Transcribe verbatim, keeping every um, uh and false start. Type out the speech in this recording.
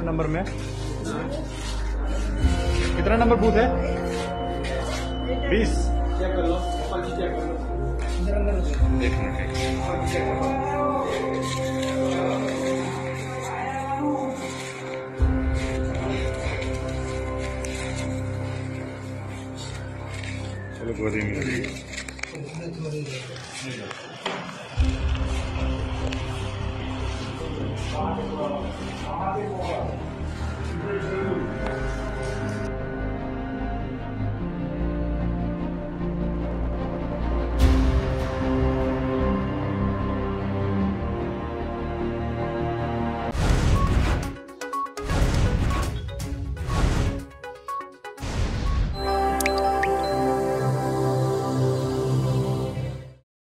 Number में? कितना number booth है? बीस। चेक कर लो, चेक कर लो। चलो गोदी में